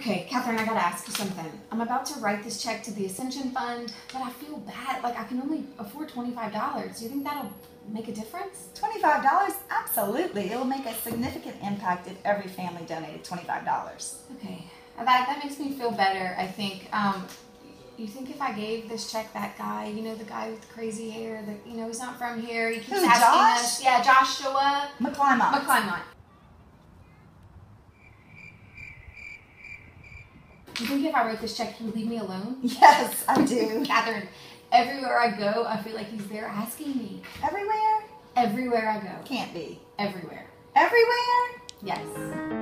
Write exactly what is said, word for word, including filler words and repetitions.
Okay, Catherine, I gotta ask you something. I'm about to write this check to the Ascension Fund, but I feel bad. Like, I can only afford twenty-five dollars. Do you think that'll make a difference? twenty-five dollars? Absolutely. It'll make a significant impact if every family donated twenty-five dollars. Okay, that, that makes me feel better, I think. Um, you think if I gave this check that guy, you know, the guy with the crazy hair, that, you know, he's not from here, he keeps Who, asking Josh? us. Yeah, Joshua. McClymont. McClymont. You think if I wrote this check, he would leave me alone? Yes, I do. Catherine, everywhere I go, I feel like he's there asking me. Everywhere? Everywhere I go. Can't be. Everywhere. Everywhere? Yes.